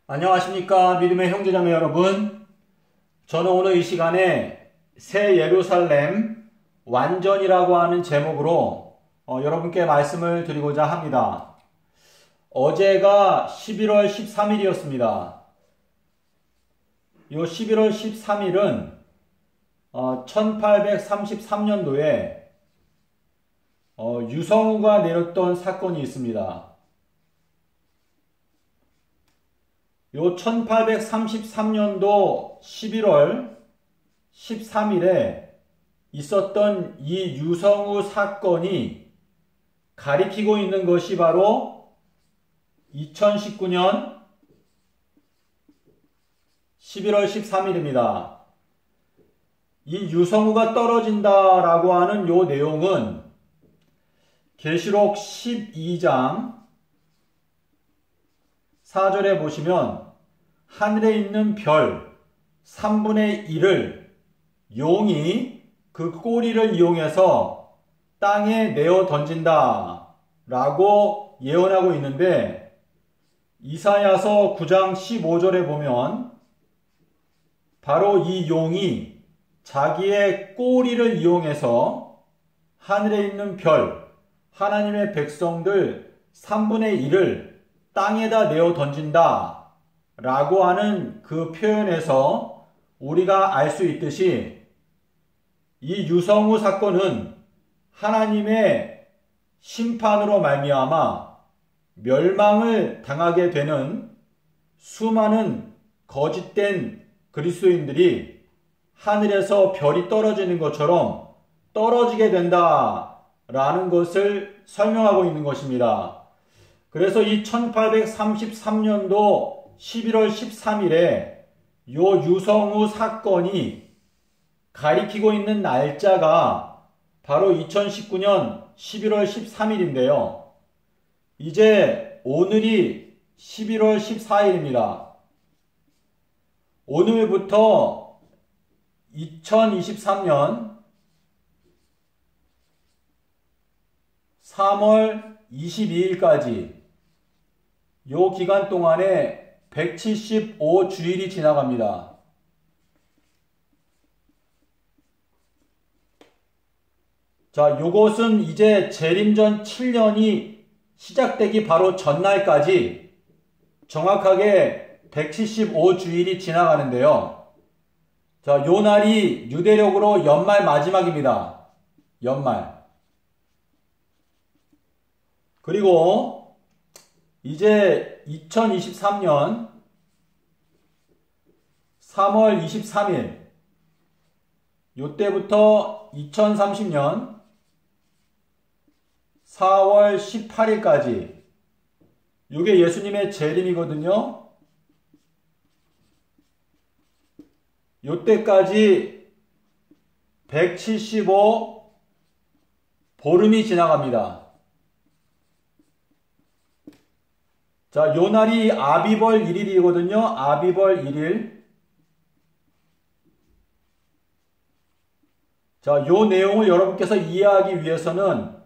안녕하십니까 믿음의 형제자매 여러분. 저는 오늘 이 시간에 새 예루살렘 완전이라고 하는 제목으로 여러분께 말씀을 드리고자 합니다. 어제가 11월 13일이었습니다. 이 11월 13일은 1833년도에 유성우가 내렸던 사건이 있습니다. 요 1833년도 11월 13일에 있었던 이 유성우 사건이 가리키고 있는 것이 바로 2019년 11월 13일입니다. 이 유성우가 떨어진다라고 하는 요 내용은 계시록 12장 4절에 보시면 하늘에 있는 별 3분의 1을 용이 그 꼬리를 이용해서 땅에 내어 던진다 라고 예언하고 있는데, 이사야서 9장 15절에 보면 바로 이 용이 자기의 꼬리를 이용해서 하늘에 있는 별, 하나님의 백성들 3분의 1을 땅에다 내어 던진다 라고 하는 그 표현에서 우리가 알 수 있듯이, 이 유성우 사건은 하나님의 심판으로 말미암아 멸망을 당하게 되는 수많은 거짓된 그리스도인들이 하늘에서 별이 떨어지는 것처럼 떨어지게 된다라는 것을 설명하고 있는 것입니다. 그래서 이 1833년도 11월 13일에 요 유성우 사건이 가리키고 있는 날짜가 바로 2019년 11월 13일인데요. 이제 오늘이 11월 14일입니다. 오늘부터 2023년 3월 22일까지 요 기간 동안에 175주일이 지나갑니다. 자, 요것은 이제 재림전 7년이 시작되기 바로 전날까지 정확하게 175주일이 지나가는데요. 자, 요 날이 유대력으로 연말 마지막입니다. 연말. 그리고 이제 2023년 3월 23일, 요때부터 2030년 4월 18일까지 요게 예수님의 재림이거든요. 요때까지 175 보름이 지나갑니다. 자, 요 날이 아비벌 1일이거든요. 아비벌 1일. 자, 요 내용을 여러분께서 이해하기 위해서는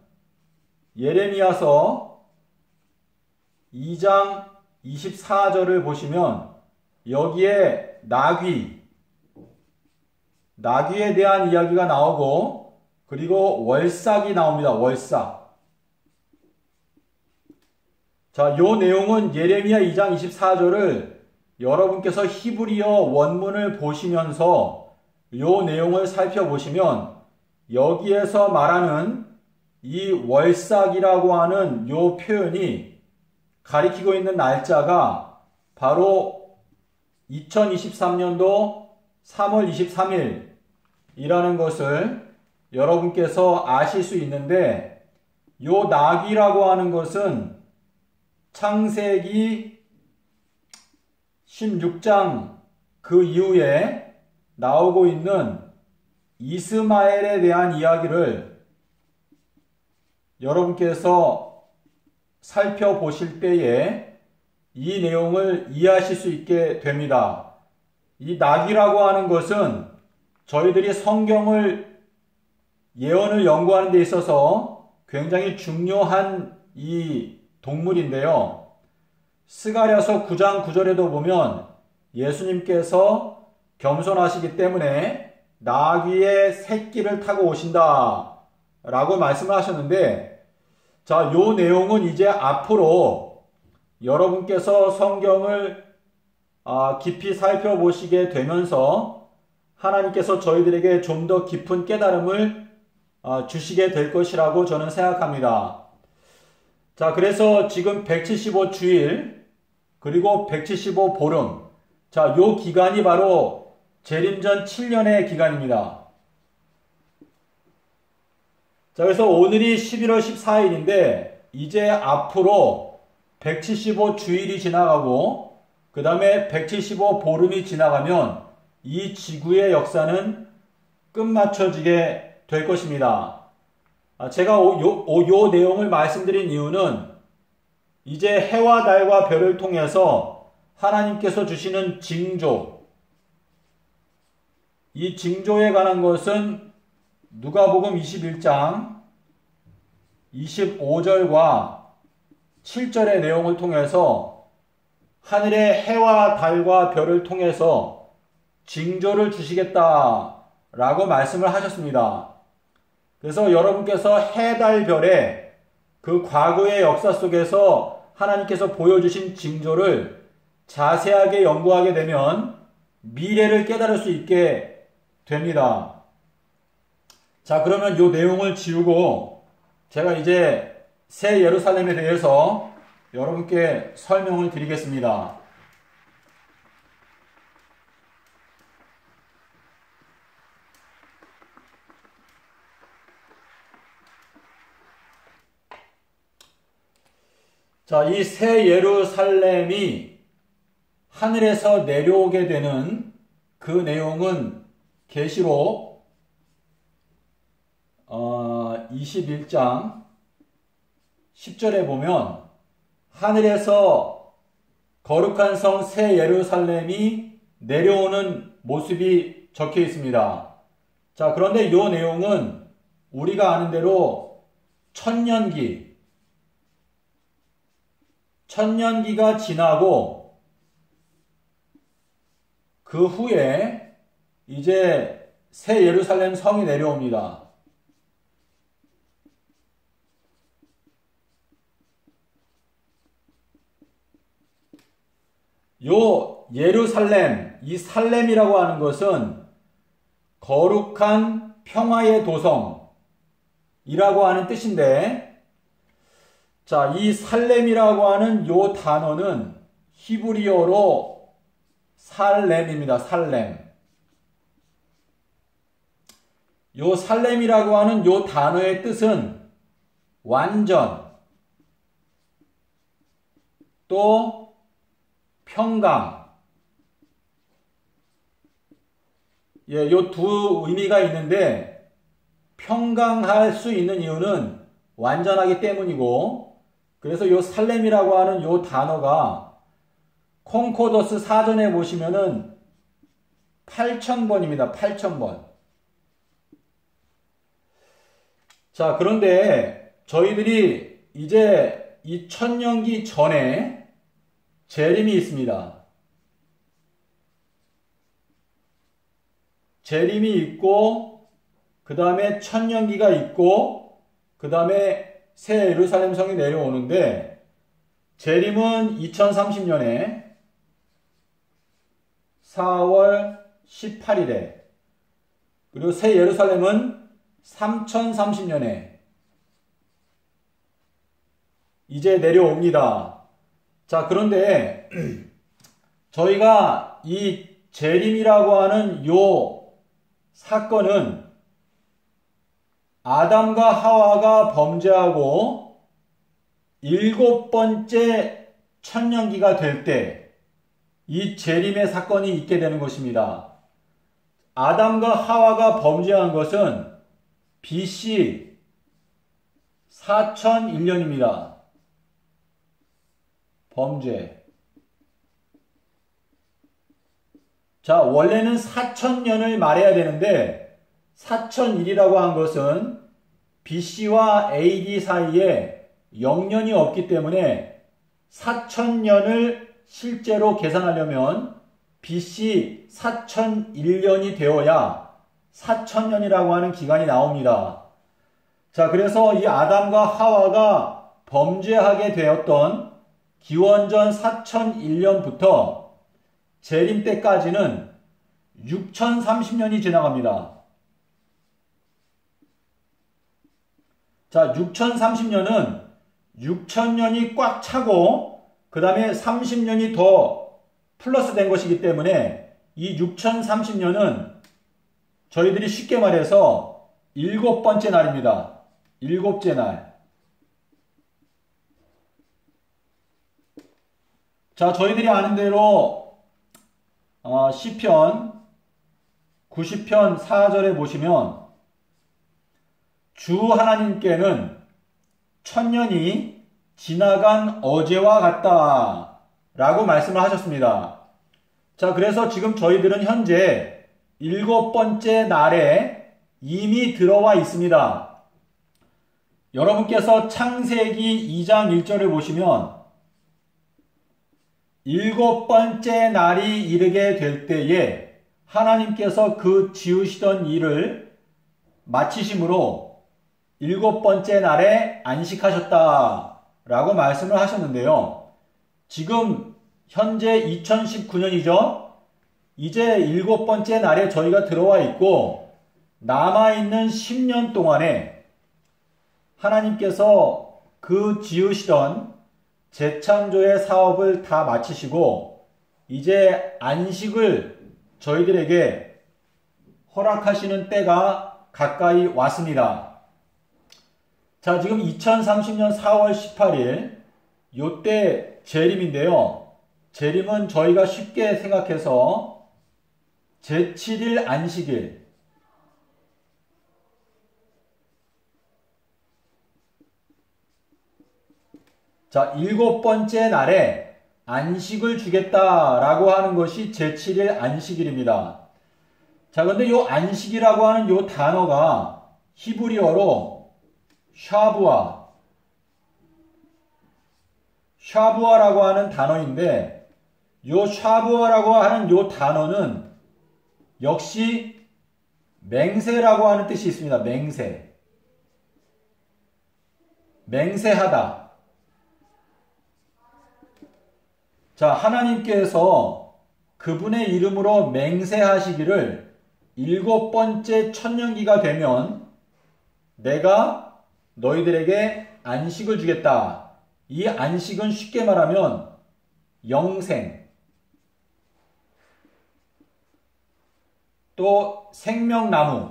예레미야서 2장 24절을 보시면 여기에 나귀에 대한 이야기가 나오고, 그리고 월삭이 나옵니다. 월삭. 자, 요 내용은 예레미야 2장 24절을 여러분께서 히브리어 원문을 보시면서 요 내용을 살펴보시면 여기에서 말하는 이 월삭이라고 하는 요 표현이 가리키고 있는 날짜가 바로 2023년도 3월 23일이라는 것을 여러분께서 아실 수 있는데, 요 나귀라고 하는 것은 창세기 16장 그 이후에 나오고 있는 이스마엘에 대한 이야기를 여러분께서 살펴보실 때에 이 내용을 이해하실 수 있게 됩니다. 이 나귀라고 하는 것은 저희들이 성경을 예언을 연구하는 데 있어서 굉장히 중요한 이 동물인데요. 스가랴서 9장 9절에도 보면 예수님께서 겸손하시기 때문에 나귀의 새끼를 타고 오신다 라고 말씀을 하셨는데, 자, 요 내용은 이제 앞으로 여러분께서 성경을 깊이 살펴보시게 되면서 하나님께서 저희들에게 좀 더 깊은 깨달음을 주시게 될 것이라고 저는 생각합니다. 자, 그래서 지금 175주일 그리고 175보름, 자, 요 기간이 바로 재림전 7년의 기간입니다. 자, 그래서 오늘이 11월 14일인데 이제 앞으로 175주일이 지나가고 그 다음에 175보름이 지나가면 이 지구의 역사는 끝마쳐지게 될 것입니다. 제가 요 내용을 말씀드린 이유는 이제 해와 달과 별을 통해서 하나님께서 주시는 징조, 이 징조에 관한 것은 누가복음 21장 25절과 7절의 내용을 통해서 하늘의 해와 달과 별을 통해서 징조를 주시겠다라고 말씀을 하셨습니다. 그래서 여러분께서 해, 달, 별의 그 과거의 역사 속에서 하나님께서 보여주신 징조를 자세하게 연구하게 되면 미래를 깨달을 수 있게 됩니다. 자, 그러면 이 내용을 지우고 제가 이제 새 예루살렘에 대해서 여러분께 설명을 드리겠습니다. 자, 이 새 예루살렘이 하늘에서 내려오게 되는 그 내용은 계시록 21장 10절에 보면 하늘에서 거룩한 성 새 예루살렘이 내려오는 모습이 적혀 있습니다. 자, 그런데 이 내용은 우리가 아는 대로 천년기가 지나고 그 후에 이제 새 예루살렘 성이 내려옵니다. 요 예루살렘, 이 살렘이라고 하는 것은 거룩한 평화의 도성이라고 하는 뜻인데, 자, 이 살렘이라고 하는 요 단어는 히브리어로 살렘입니다. 살렘. 요 살렘이라고 하는 요 단어의 뜻은 완전, 또 평강. 예, 요 두 의미가 있는데 평강할 수 있는 이유는 완전하기 때문이고, 그래서 요 살렘이라고 하는 요 단어가 콩코더스 사전에 보시면은 8000번입니다. 8000번. 자, 그런데 저희들이 이제 이 천년기 전에 재림이 있습니다. 재림이 있고 그 다음에 천년기가 있고 그 다음에 새 예루살렘 성이 내려오는데, 재림은 2030년에 4월 18일에, 그리고 새 예루살렘은 3030년에 이제 내려옵니다. 자, 그런데 저희가 이 재림이라고 하는 요 사건은 아담과 하와가 범죄하고 7번째 천년기가 될 때 이 재림의 사건이 있게 되는 것입니다. 아담과 하와가 범죄한 것은 BC 4001년입니다. 범죄. 자, 원래는 4000년을 말해야 되는데 4001이라고 한 것은 BC와 AD 사이에 0년이 없기 때문에 4000년을 실제로 계산하려면 BC 4001년이 되어야 4000년이라고 하는 기간이 나옵니다. 자, 그래서 이 아담과 하와가 범죄하게 되었던 기원전 4001년부터 재림 때까지는 6030년이 지나갑니다. 자, 6030년은 6000년이 꽉 차고 그 다음에 30년이 더 플러스 된 것이기 때문에 이 6030년은 저희들이 쉽게 말해서 7번째 날입니다. 7째 날. 자, 저희들이 아는 대로 시편 90편 4절에 보시면 주 하나님께는 천년이 지나간 어제와 같다 라고 말씀을 하셨습니다. 자, 그래서 지금 저희들은 현재 7번째 날에 이미 들어와 있습니다. 여러분께서 창세기 2장 1절을 보시면 7번째 날이 이르게 될 때에 하나님께서 그 지으시던 일을 마치심으로 7번째 날에 안식하셨다 라고 말씀을 하셨는데요. 지금 현재 2019년이죠. 이제 7번째 날에 저희가 들어와 있고 남아있는 10년 동안에 하나님께서 그 지으시던 재창조의 사업을 다 마치시고 이제 안식을 저희들에게 허락하시는 때가 가까이 왔습니다. 자, 지금 2030년 4월 18일 요때 재림인데요. 재림은 저희가 쉽게 생각해서 제7일 안식일, 자, 7번째 날에 안식을 주겠다라고 하는 것이 제7일 안식일입니다. 자, 근데 이 안식이라고 하는 이 단어가 히브리어로 샤부아라고 하는 단어인데 이 샤부아라고 하는 이 단어는 역시 맹세라고 하는 뜻이 있습니다. 맹세하다. 자, 하나님께서 그분의 이름으로 맹세하시기를 7번째 천년기가 되면 내가 너희들에게 안식을 주겠다. 이 안식은 쉽게 말하면 영생, 또 생명나무,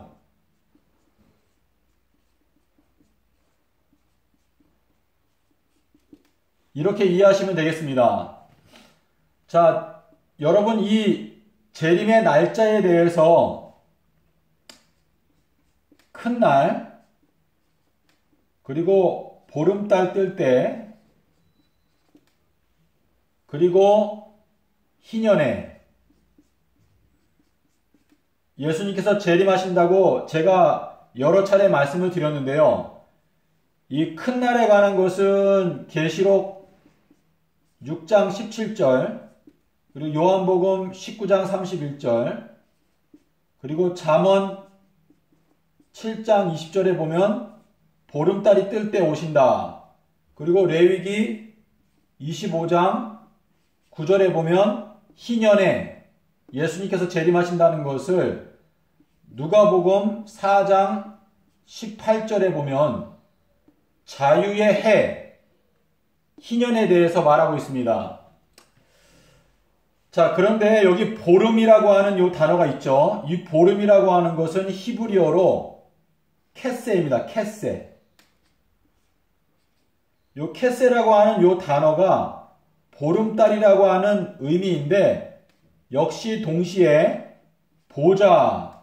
이렇게 이해하시면 되겠습니다. 자, 여러분 이 재림의 날짜에 대해서 큰 날, 그리고 보름달 뜰 때, 그리고 희년에 예수님께서 재림하신다고 제가 여러 차례 말씀을 드렸는데요. 이 큰 날에 관한 것은 계시록 6장 17절, 그리고 요한복음 19장 31절, 그리고 잠언 7장 20절에 보면 보름달이 뜰 때 오신다. 그리고 레위기 25장 9절에 보면 희년에 예수님께서 재림하신다는 것을 누가복음 4장 18절에 보면 자유의 해, 희년에 대해서 말하고 있습니다. 자, 그런데 여기 보름이라고 하는 이 단어가 있죠. 이 보름이라고 하는 것은 히브리어로 캐세입니다. 캐세. 이 캐세라고 하는 이 단어가 보름달이라고 하는 의미인데 역시 동시에 보좌라고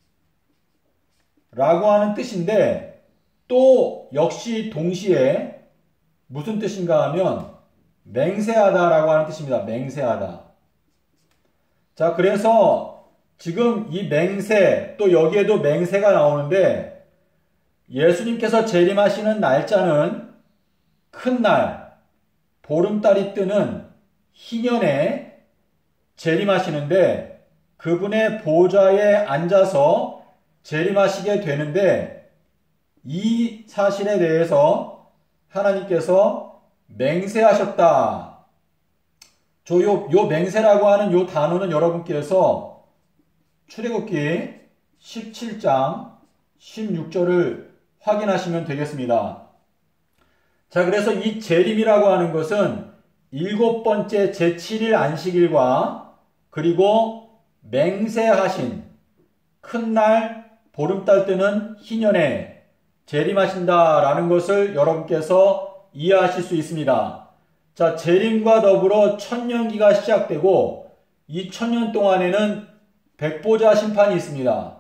하는 뜻인데 또 역시 동시에 무슨 뜻인가 하면 맹세하다라고 하는 뜻입니다. 맹세하다. 자, 그래서 지금 이 맹세, 또 여기에도 맹세가 나오는데 예수님께서 재림하시는 날짜는 큰 날, 보름달이 뜨는 희년에 재림하시는데 그분의 보좌에 앉아서 재림하시게 되는데 이 사실에 대해서 하나님께서 맹세하셨다. 요 맹세라고 하는 요 단어는 여러분께서 출애굽기 17장 16절을 확인하시면 되겠습니다. 자, 그래서 이 재림이라고 하는 것은 7번째 제7일 안식일과 그리고 맹세하신 큰 날 보름달 뜨는 희년에 재림하신다라는 것을 여러분께서 이해하실 수 있습니다. 자, 재림과 더불어 천년기가 시작되고 이 천년 동안에는 백보자 심판이 있습니다.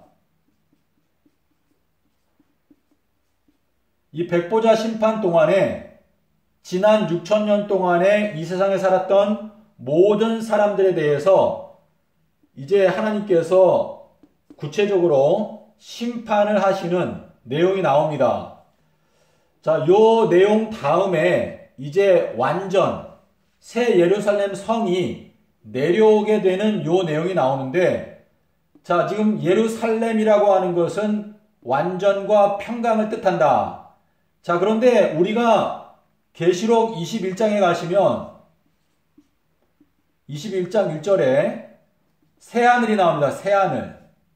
이 백보자 심판 동안에 지난 6천년 동안에 이 세상에 살았던 모든 사람들에 대해서 이제 하나님께서 구체적으로 심판을 하시는 내용이 나옵니다. 자, 요 내용 다음에 이제 완전 새 예루살렘 성이 내려오게 되는 요 내용이 나오는데, 자, 지금 예루살렘이라고 하는 것은 완전과 평강을 뜻한다. 자, 그런데 우리가 계시록 21장에 가시면 21장 1절에 새하늘이 나옵니다. 새하늘.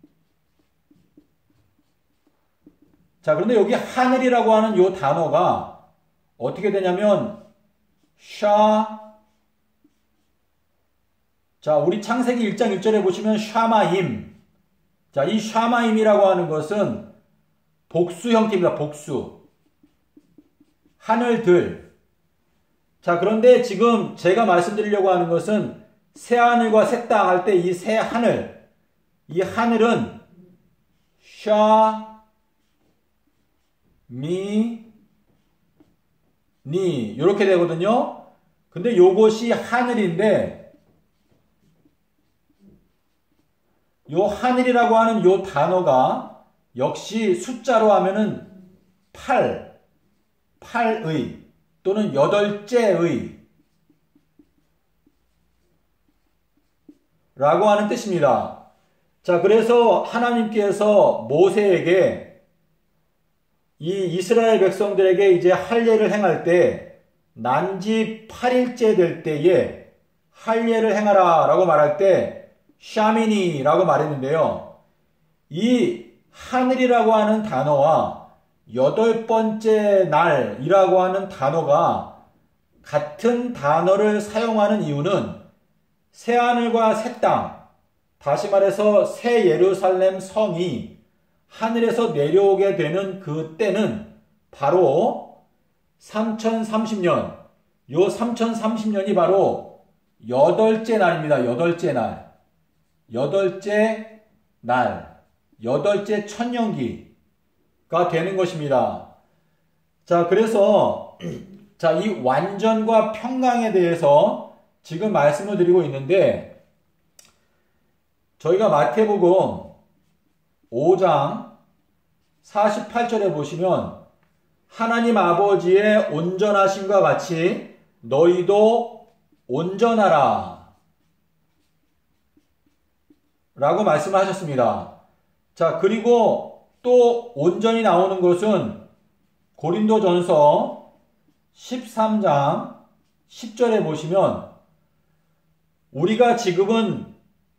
자, 그런데 여기 하늘이라고 하는 요 단어가 어떻게 되냐면 자, 우리 창세기 1장 1절에 보시면 샤마임. 자, 이 샤마임이라고 하는 것은 복수 형태입니다. 복수. 하늘들. 자, 그런데 지금 제가 말씀드리려고 하는 것은 새하늘과 새 땅 할 때 이 새하늘, 이 하늘은 니 이렇게 되거든요. 근데 요것이 하늘인데 요 하늘이라고 하는 요 단어가 역시 숫자로 하면은 8의 또는 8째의 라고 하는 뜻입니다. 자, 그래서 하나님께서 모세에게 이 이스라엘 백성들에게 이제 할례를 행할 때 난지 8일째 될 때에 할례를 행하라 라고 말할 때 샤미니 라고 말했는데요. 이 하늘이라고 하는 단어와 8번째 날이라고 하는 단어가 같은 단어를 사용하는 이유는 새하늘과 새 땅, 다시 말해서 새 예루살렘 성이 하늘에서 내려오게 되는 그 때는 바로 3030년, 요 3030년이 바로 8째 날입니다. 8째 날. 8째 날. 8째 천년기가 되는 것입니다. 자, 그래서 자, 이 완전과 평강에 대해서 지금 말씀을 드리고 있는데, 저희가 마태복음 5장 48절에 보시면 하나님 아버지의 온전하심과 같이 너희도 온전하라 라고 말씀하셨습니다. 자, 그리고 또 온전히 나오는 것은 고린도전서 13장 10절에 보시면 우리가 지금은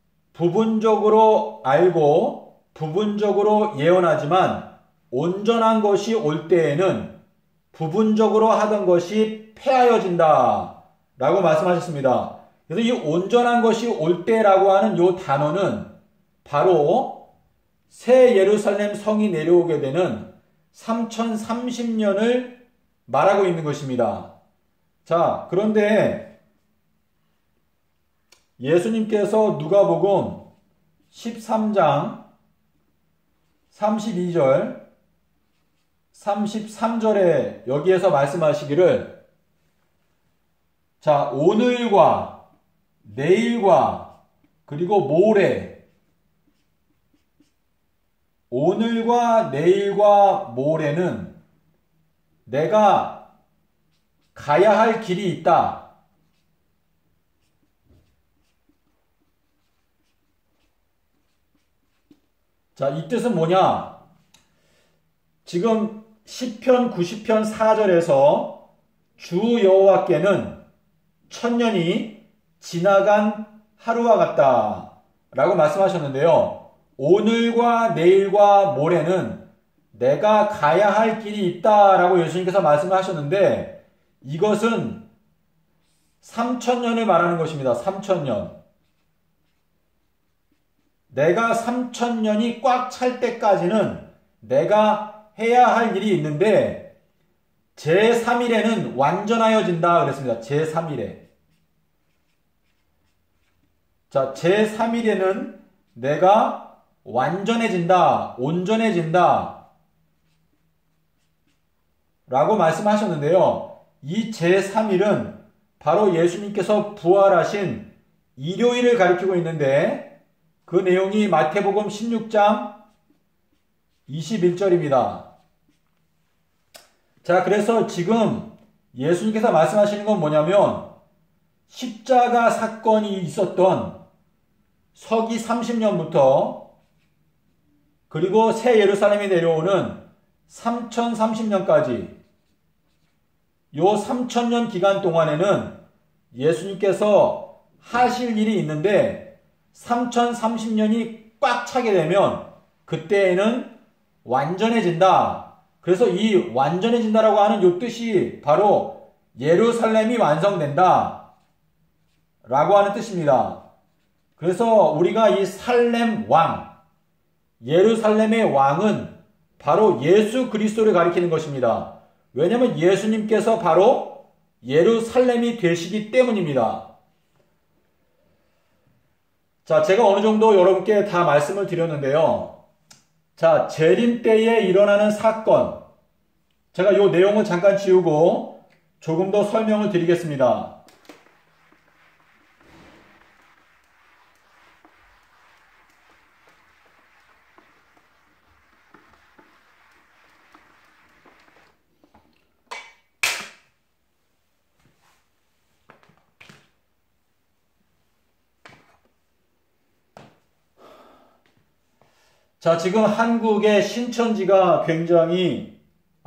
부분적으로 알고 부분적으로 예언하지만 온전한 것이 올 때에는 부분적으로 하던 것이 폐하여진다 라고 말씀하셨습니다. 그래서 이 온전한 것이 올 때라고 하는 이 단어는 바로 새 예루살렘 성이 내려오게 되는 3030년을 말하고 있는 것입니다. 자, 그런데 예수님께서 누가복음 13장 32절, 33절에 여기에서 말씀하시기를 자, 오늘과 내일과 그리고 모레, 오늘과 내일과 모레는 내가 가야 할 길이 있다. 자, 이 뜻은 뭐냐? 지금 시편 90편 4절에서 주 여호와께는 천년이 지나간 하루와 같다 라고 말씀하셨는데요. 오늘과 내일과 모레는 내가 가야 할 길이 있다 라고 예수님께서 말씀하셨는데 이것은 3,000년을 말하는 것입니다. 3,000년. 내가 3,000년이 꽉 찰 때까지는 내가 해야 할 일이 있는데 제3일에는 완전하여진다 그랬습니다. 제3일에. 자, 제3일에는 내가 완전해진다, 온전해진다 라고 말씀하셨는데요. 이 제3일은 바로 예수님께서 부활하신 일요일을 가리키고 있는데 그 내용이 마태복음 16장 21절입니다. 자, 그래서 지금 예수님께서 말씀하시는 건 뭐냐면 십자가 사건이 있었던 서기 30년부터 그리고 새 예루살렘이 내려오는 3030년까지 요 3000년 기간 동안에는 예수님께서 하실 일이 있는데 3030년이 꽉 차게 되면 그때에는 완전해진다. 그래서 이 완전해진다라고 하는 요 뜻이 바로 예루살렘이 완성된다 라고 하는 뜻입니다. 그래서 우리가 이 살렘 왕, 예루살렘의 왕은 바로 예수 그리스도를 가리키는 것입니다. 왜냐하면 예수님께서 바로 예루살렘이 되시기 때문입니다. 자, 제가 어느 정도 여러분께 다 말씀을 드렸는데요. 자, 재림 때에 일어나는 사건. 제가 이 내용을 잠깐 지우고 조금 더 설명을 드리겠습니다. 자, 지금 한국의 신천지가 굉장히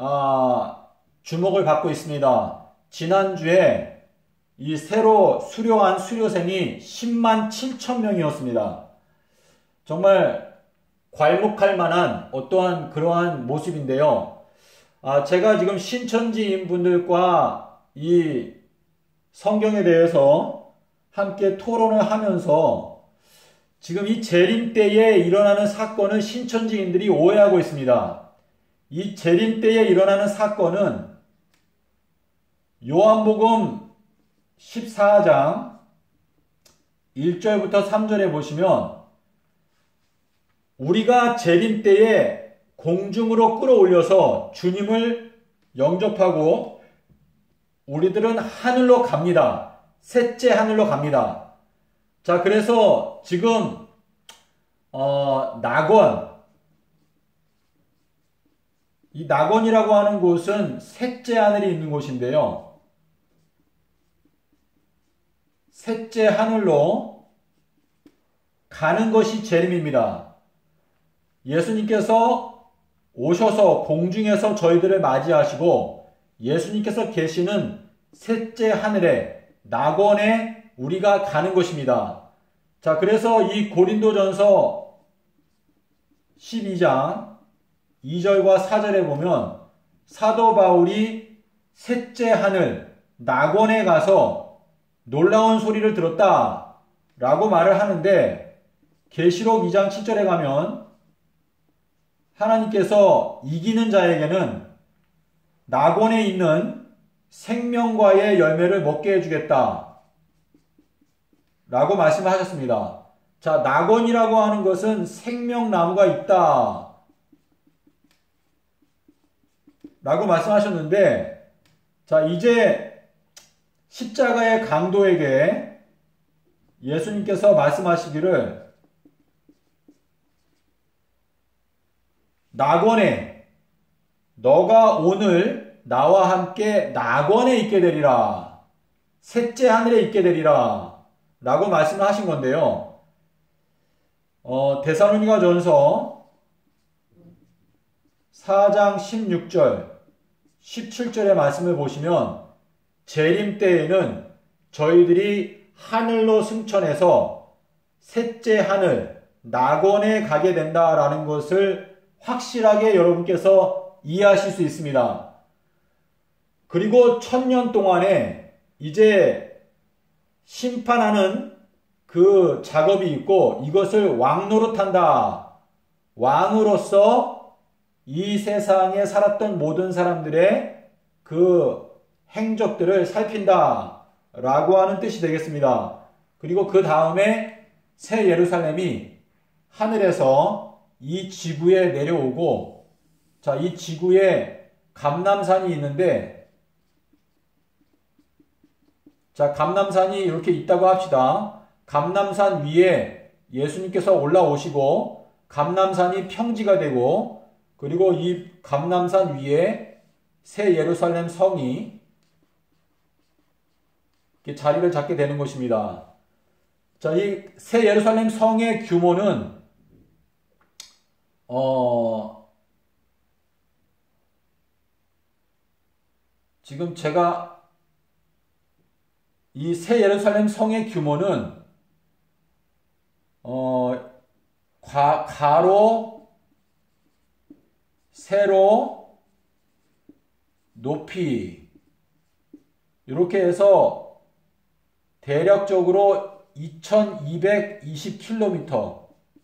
주목을 받고 있습니다. 지난주에 이 새로 수료한 수료생이 10만 7천 명이었습니다. 정말 괄목할 만한 어떠한 그러한 모습인데요. 제가 지금 신천지인 분들과 이 성경에 대해서 함께 토론을 하면서 지금 이 재림 때에 일어나는 사건을 신천지인들이 오해하고 있습니다. 이 재림 때에 일어나는 사건은 요한복음 14장 1절부터 3절에 보시면 우리가 재림 때에 공중으로 끌어올려서 주님을 영접하고 우리들은 하늘로 갑니다. 셋째 하늘로 갑니다. 자, 그래서 지금 낙원, 이 낙원이라고 하는 곳은 셋째 하늘이 있는 곳인데요. 셋째 하늘로 가는 것이 재림입니다. 예수님께서 오셔서 공중에서 저희들을 맞이하시고 예수님께서 계시는 셋째 하늘에 낙원에 우리가 가는 것입니다. 자, 그래서 이 고린도전서 12장 2절과 4절에 보면 사도 바울이 셋째 하늘 낙원에 가서 놀라운 소리를 들었다 라고 말을 하는데 계시록 2장 7절에 가면 하나님께서 이기는 자에게는 낙원에 있는 생명과의 열매를 먹게 해주겠다 라고 말씀을 하셨습니다. 자, 낙원이라고 하는 것은 생명나무가 있다 라고 말씀하셨는데, 자, 이제 십자가의 강도에게 예수님께서 말씀하시기를 낙원에 너가 오늘 나와 함께 낙원에 있게 되리라, 셋째 하늘에 있게 되리라 라고 말씀을 하신 건데요. 데살로니가 전서 4장 16절, 17절의 말씀을 보시면 재림 때에는 저희들이 하늘로 승천해서 셋째 하늘, 낙원에 가게 된다라는 것을 확실하게 여러분께서 이해하실 수 있습니다. 그리고 1000년 동안에 이제 심판하는 그 작업이 있고 이것을 왕노릇한다. 왕으로서 이 세상에 살았던 모든 사람들의 그 행적들을 살핀다 라고 하는 뜻이 되겠습니다. 그리고 그 다음에 새 예루살렘이 하늘에서 이 지구에 내려오고, 자, 이 지구에 감람산이 있는데, 자, 감람산이 이렇게 있다고 합시다. 감람산 위에 예수님께서 올라오시고 감람산이 평지가 되고, 그리고 이 감람산 위에 새 예루살렘 성이 이렇게 자리를 잡게 되는 것입니다. 자, 이 새 예루살렘 성의 규모는 지금 제가 이 새 예루살렘 성의 규모는 가로, 세로, 높이 이렇게 해서 대략적으로 2220km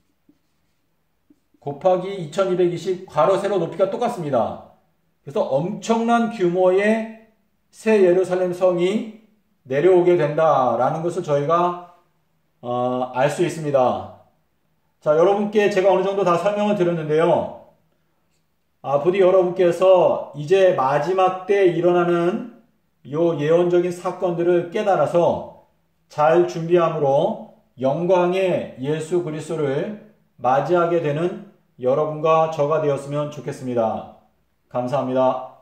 곱하기 2220 괄호 세로 높이가 똑같습니다. 그래서 엄청난 규모의 새 예루살렘 성이 내려오게 된다라는 것을 저희가 알 수 있습니다. 자, 여러분께 제가 어느 정도 다 설명을 드렸는데요. 부디 여러분께서 이제 마지막 때 일어나는 요 예언적인 사건들을 깨달아서 잘 준비함으로 영광의 예수 그리스도를 맞이하게 되는 여러분과 저가 되었으면 좋겠습니다. 감사합니다.